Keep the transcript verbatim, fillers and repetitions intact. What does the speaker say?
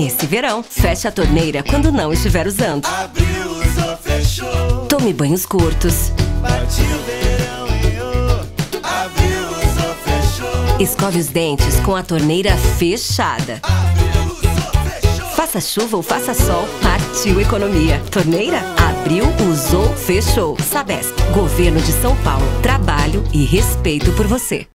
Esse verão, feche a torneira quando não estiver usando. Abriu, usou, fechou. Tome banhos curtos. Partiu o verão e oh. Abriu, usou, fechou. Escove os dentes com a torneira fechada. Abriu, usou, fechou. Faça chuva ou faça sol, partiu economia. Torneira, abriu, usou, fechou. Sabesp, Governo de São Paulo. Trabalho e respeito por você.